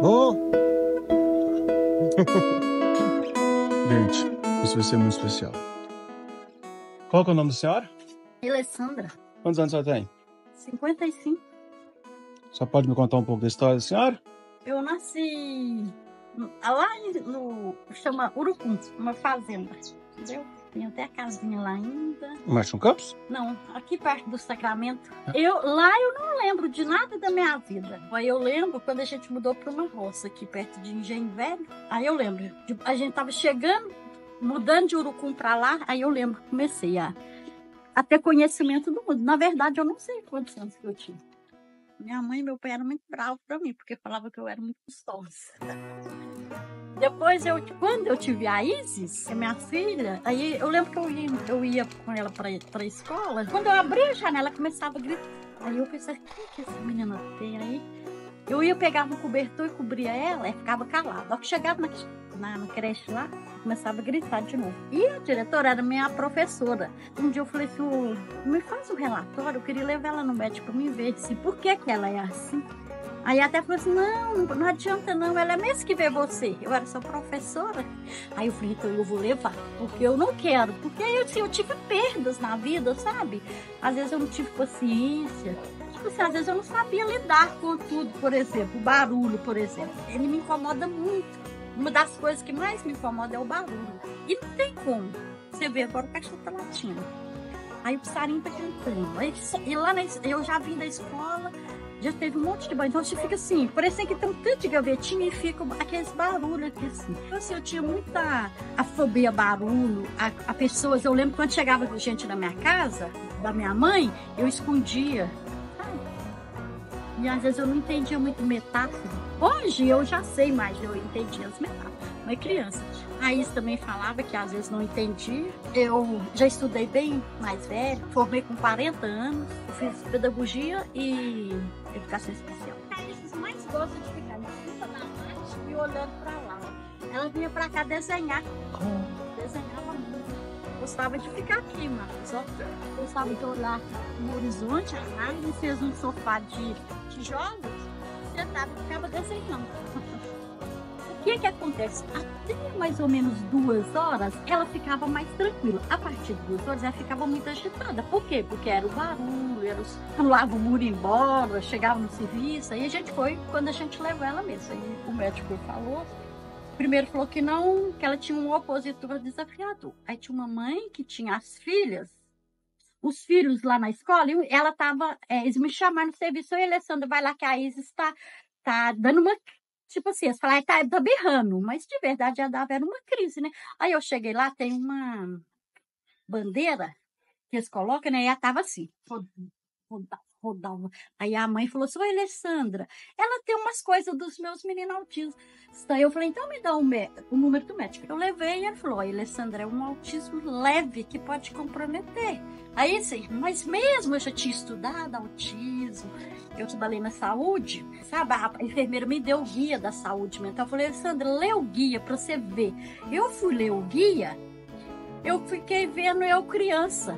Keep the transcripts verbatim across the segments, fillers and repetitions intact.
Oh! Gente, isso vai ser muito especial. Qual que é o nome da senhora? Alessandra. Quantos anos a senhora tem? cinquenta e cinco. Só pode me contar um pouco da história da senhora? Eu nasci lá no... chama Urucum, uma fazenda, entendeu? Tem até a casinha lá ainda. Martin Campos? Não, aqui perto do Sacramento. Eu, lá eu não lembro de nada da minha vida. Aí eu lembro quando a gente mudou para uma roça aqui perto de Engenho Velho. Aí eu lembro, de, a gente tava chegando, mudando de Urucum para lá. Aí eu lembro, comecei a, a ter conhecimento do mundo. Na verdade, eu não sei quantos anos que eu tinha. Minha mãe e meu pai eram muito bravos para mim, porque falavam que eu era muito gostosa. Depois, eu, quando eu tive a Isis, que é minha filha, aí eu lembro que eu ia, eu ia com ela para a escola. Quando eu abri a janela, ela começava a gritar. Aí eu pensei, o que, que essa menina tem aí? Eu ia pegar no cobertor e cobria ela, e ficava calada. Só que chegava na, na, na creche lá, começava a gritar de novo. E a diretora era minha professora. Um dia eu falei assim, oh, me faz um relatório, eu queria levar ela no médico para me ver assim, por que que ela é assim. Aí até falou assim, não, não adianta não, ela é mesmo que vê você. Eu era sua professora. Aí eu falei, então eu vou levar, porque eu não quero. Porque eu, assim, eu tive perdas na vida, sabe? Às vezes eu não tive paciência. Tipo assim, às vezes eu não sabia lidar com tudo, por exemplo, o barulho, por exemplo. Ele me incomoda muito. Uma das coisas que mais me incomoda é o barulho. E não tem como. Você vê, agora o cachorro tá latindo. Aí o passarinho tá cantando. Aí, e lá na, eu já vim da escola, já teve um monte de barulho. Então você fica assim, parece que tem um tanto de gavetinha e fica aqueles barulhos aqui assim. Então assim, eu tinha muita a fobia a barulho, a, a pessoas. Eu lembro quando chegava gente na minha casa, da minha mãe, eu escondia. Sabe? E às vezes eu não entendia muito metáfora. Hoje eu já sei mais, eu entendi as metáforas. Mas criança. A Is também falava que às vezes não entendia. Eu já estudei bem mais velho, formei com quarenta anos, eu fiz pedagogia e educação especial. A Is mais gosta de ficar em cima da laje e olhando para lá. Ela vinha para cá desenhar. Desenhava muito. Gostava de ficar aqui, mas só gostava de olhar no horizonte. A Is fez um sofá de tijolos, sentava e ficava desenhando. O que que acontece? Até mais ou menos duas horas, ela ficava mais tranquila. A partir de duas horas, ela ficava muito agitada. Por quê? Porque era o barulho, era os... pulava o muro embora, chegava no serviço. Aí a gente foi, quando a gente levou ela mesmo. Aí o médico falou, primeiro falou que não, que ela tinha um opositor desafiador. Aí tinha uma mãe que tinha as filhas, os filhos lá na escola, e ela tava, é, eles me chamaram no serviço, oi, Alessandra, vai lá que a Isis está tá dando uma... Tipo assim, eles falaram, tá, tá berrando, mas de verdade já dava, era uma crise, né? Aí eu cheguei lá, tem uma bandeira que eles colocam, né? E ela tava assim, rodava, rodava. Aí a mãe falou assim, oi, Alessandra, ela tem umas coisas dos meus meninos autistas. Aí eu falei, então me dá o, o número do médico. Eu levei e ele falou, oi, Alessandra, é um autismo leve que pode comprometer. Aí assim, mas mesmo eu já tinha estudado autismo, eu trabalhei na saúde, sabe? A enfermeira me deu o guia da saúde mental. Eu falei, Alessandra, lê o guia pra você ver. Eu fui ler o guia, eu fiquei vendo eu criança.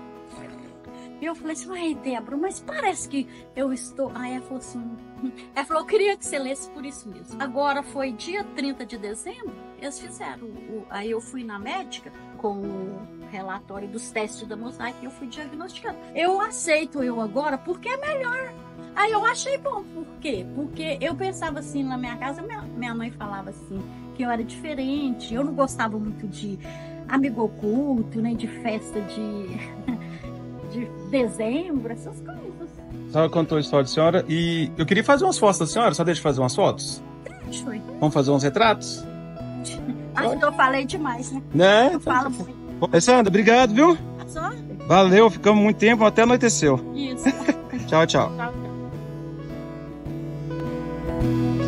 E eu falei assim, ai, Débora, mas parece que eu estou... Aí ela falou assim, ela falou, eu queria que você lesse por isso mesmo. Agora foi dia trinta de dezembro, eles fizeram, o... aí eu fui na médica com o relatório dos testes da mosaica e eu fui diagnosticada. Eu aceito eu agora porque é melhor. Aí eu achei bom, por quê? Porque eu pensava assim, na minha casa, minha, minha mãe falava assim, que eu era diferente, eu não gostava muito de amigo oculto, nem de festa de... de dezembro, essas coisas. A senhora contou a história da senhora e eu queria fazer umas fotos da senhora, só deixa eu fazer umas fotos? Deixa. Vamos fazer uns retratos? Acho que eu falei demais, né? Né? Eu falo muito. Alessandra, obrigado, viu? Só? Valeu, ficamos muito tempo, até anoiteceu. Isso. Tchau, tchau. Tchau, tchau.